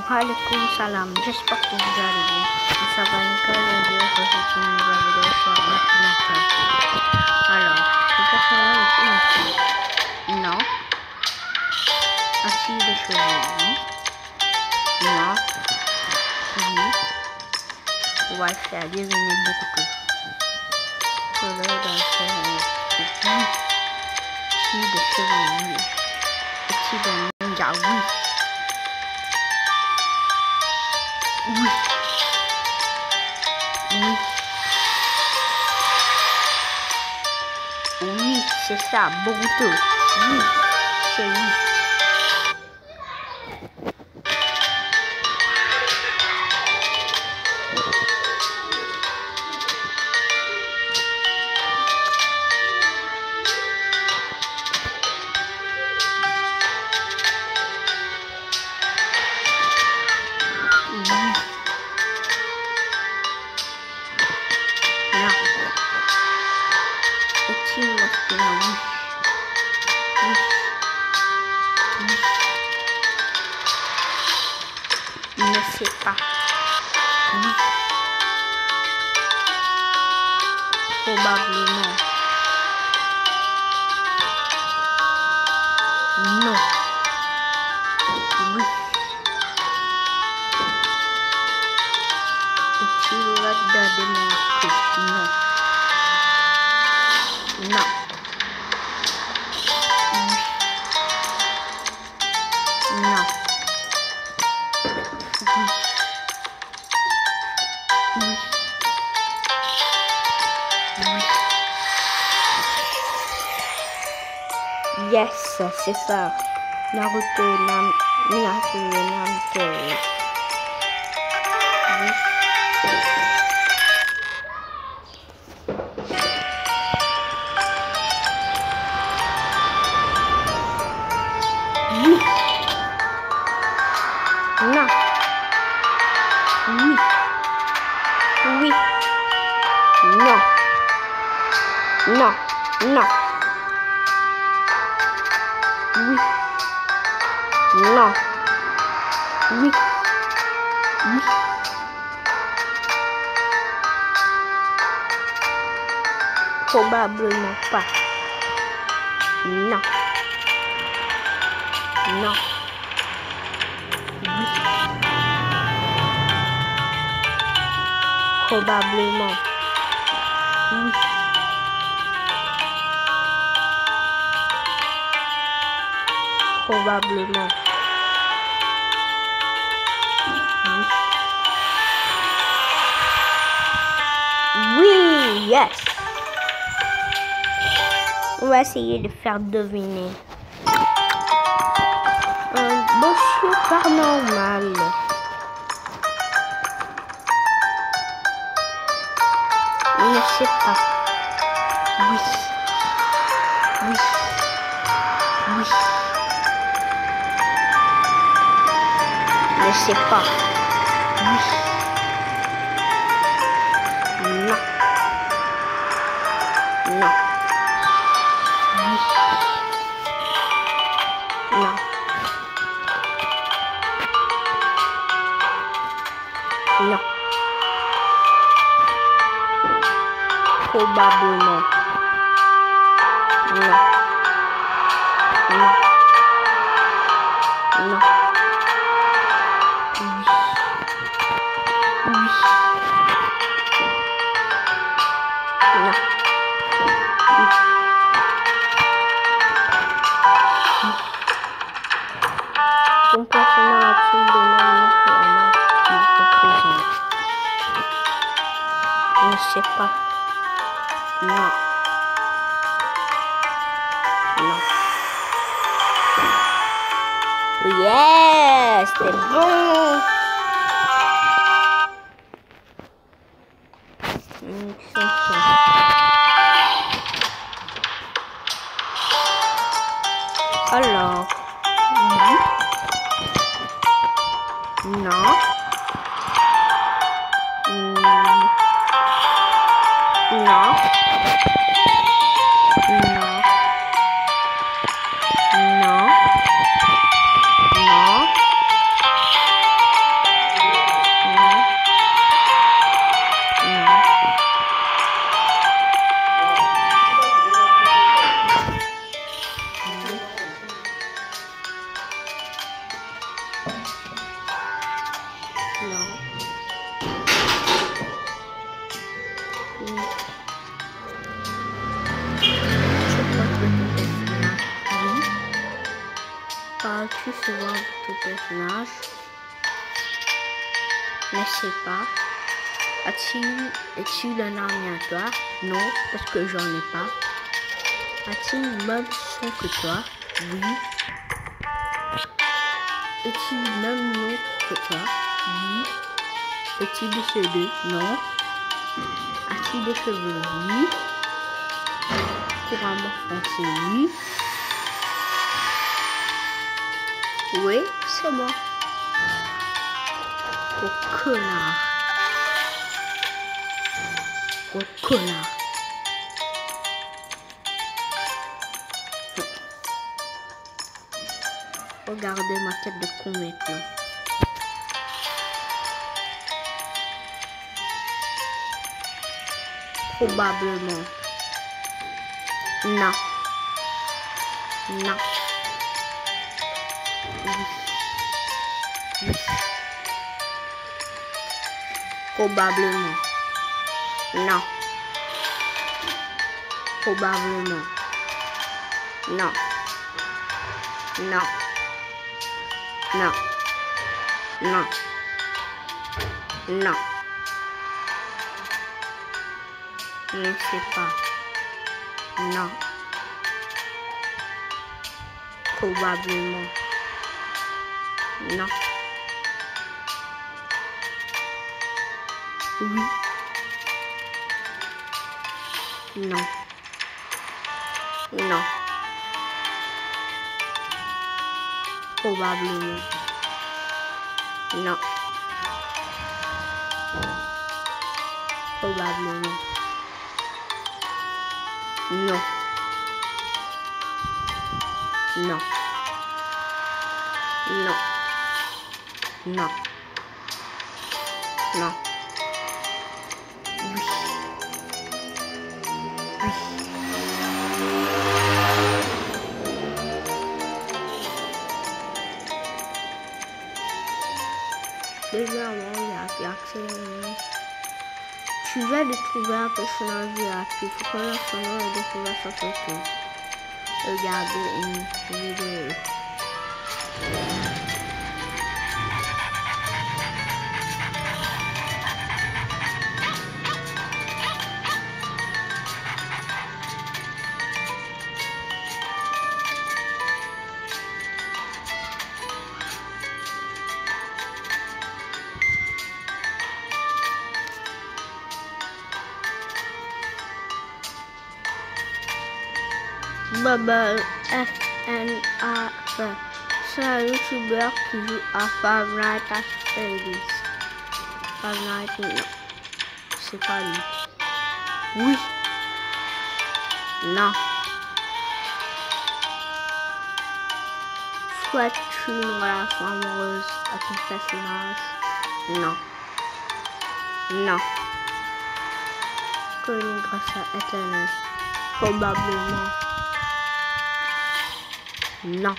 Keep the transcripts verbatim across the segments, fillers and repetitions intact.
Waalaikumsalam, j'espère que vous allez bien. Ça va nickel, et je vous retrouve une nouvelle vidéo sur l'ordinateur. Alors, le personnage est ici. Non. Assis de cheveux, oui. Non. Oui. On va le faire deviner beaucoup plus. Je vais le faire oui. Assis de cheveux, oui. Assis de ninja, oui. Oui. Oui. Oui, c'est ça, Boruto. Oui, c'est oui. Oui. Non. Est-il masculin? Oui. Oui. Oui. Il ne sait pas. Oui. Probablement. Non. Oui. Est-il là-dedans de mon truc? Non. Non. Oui. Non. Oui. Oui. Oui. Yes, c'est ça. Naruto, Nam, Naruto, Naruto. Oui. Oui. Non. Oui. Oui. Non. Non. Non. Oui. Non. Oui. Oui. Probablement pas. Non. Non. Oui. Probablement. Oui. Probablement. Oui. Oui, yes. On va essayer de faire deviner. Un monsieur paranormal. Il ne sait pas. Oui. Oui. Oui. Il ne sait pas. Oui. Non. Non. Oui. Non. Non. Probablement. Non. Non. Non. Oui. Oui. Non. Oui. Oui. Ton personnage a-t-il donné un nom pour un âge qu'il représente? Je ne sais pas. Non. Non. Yes, c'est bon. Une chanson. Alors, oui. Non. Mm. Non. Non. Non. Non. tu souvent ton personnage? Ne sais pas. As-tu es-tu un ami à toi? Non, parce que j'en ai pas. As-tu le même son que toi? Oui. Es-tu le même nom que toi? Oui. Es-tu décédé? Non. As-tu des cheveux? Oui. Couramment foncé? Oui. Oui, c'est moi. Oh connard. Oh connard. Regardez ma tête de con maintenant. Probablement. Non. Non. Oui. Oui. Probablement. Non. Probablement. Non. Non. Non. Non. Non. Je ne sais pas. Non. Probablement. Non. Oui. Non. Non. Probablement. Non. Probablement. Non. Non. Non. Non. Non. Oui. Oui. Déjà, avant, il y a accès. Tu vas de trouver un personnage gratuit. Il faut connaître son nom et découvrir sa photo. Regardez une vidéo. Bubble F N A F. C'est un youtubeur qui joue à Five Nights at Freddy's. Five Nights, non. C'est pas lui. Oui. Non. Souhaites-tu une relation amoureuse à ton personnage? Non. Non. Connu grâce à Internet? Probablement. Non.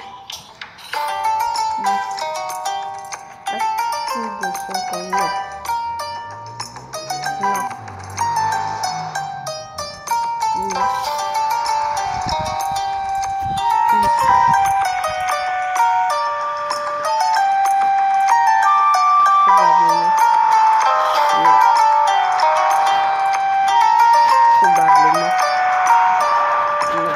Est-ce que de son ton nom? Non. Non. Oui. Probablement. Non. Probablement. Non.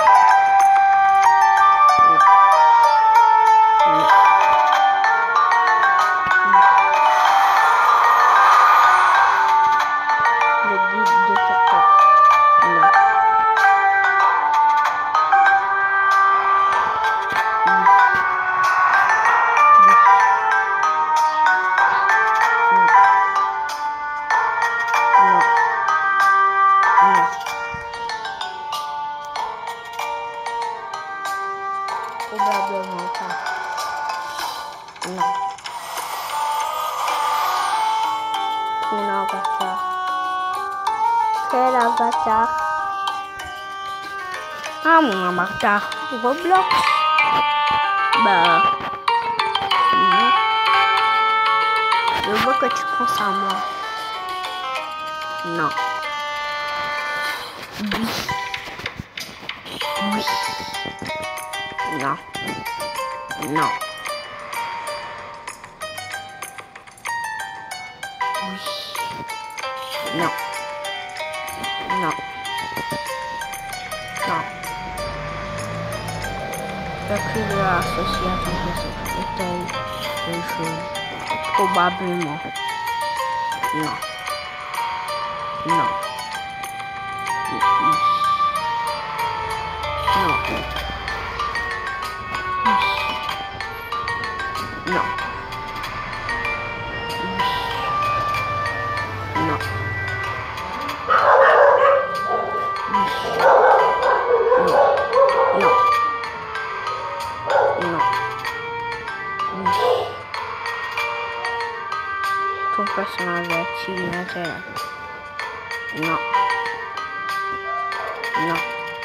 Probablement pas. Non. Mon avatar. Quel avatar? Ah, mon avatar. Roblox. Bah. Non. Je vois que tu penses à moi. Non. Oui. Oui. Non. Non. Oui. Non. Non. Non. L'écriture associée à quelque chose est-elle une chose? Probablement. Non. Non. Oui. Non. Oui. Non. Oui. Non. Ton personnage est-il naturel? Non. Non.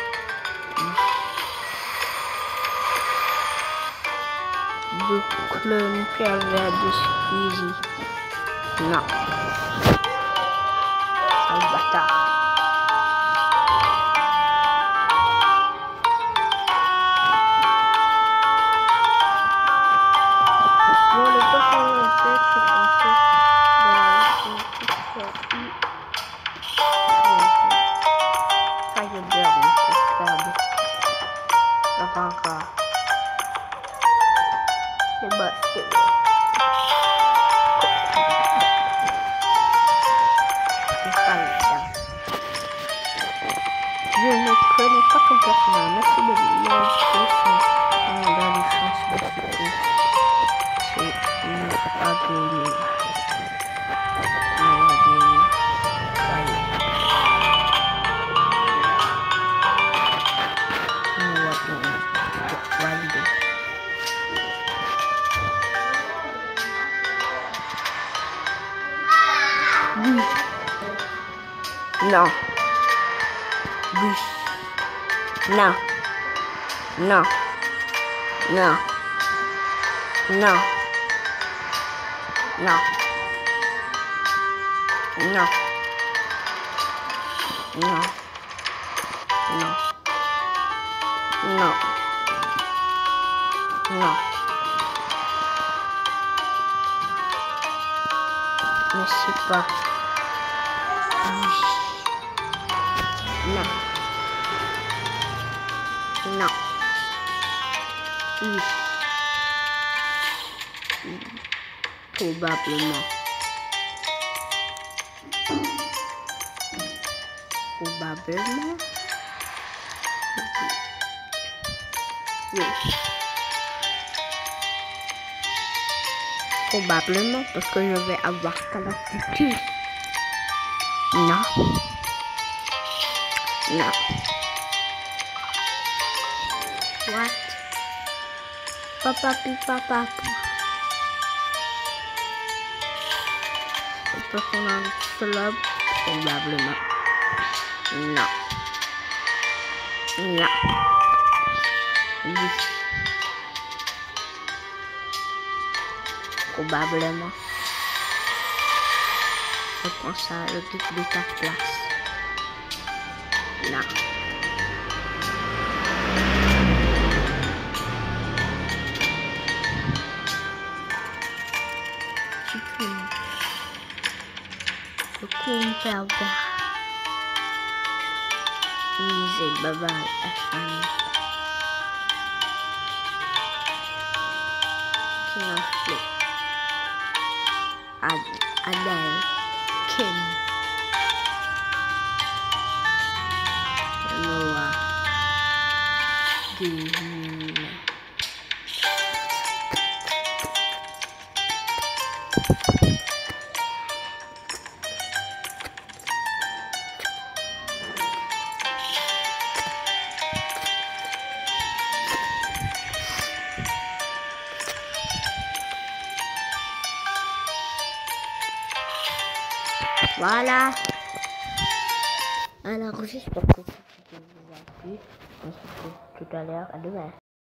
De clone pervers de Squeezie? Non. Sale bâtard. Bon, le personnage est fait penser de la ça je beurre un peu faible. Rara. Le basket. Je ne connais pas ton personnage. Merci de l'inscription dans les chances de succès. C'est une agonie. Oui. Non. Oui. Non. Non. Non. Non. Non. Non. Non. Non. Non. Non. Ne sais pas. Oui. Non. Non. Oui. Probablement. Probablement. Oui. Probablement parce que je vais avoir Call of Duty. Non. Non. What? Papa pi papa. Le personnage club, probablement. Non. Non. Oui. Probablement. Je pense à le guide de ta classe. Non. Chicken. Le coon pervers. Easy, bye bye, F King of Flip. Ad Adele. Kim. Noah. Disney. Voilà. Alors, j'espère que vous avez plu. On se retrouve tout à l'heure. À demain.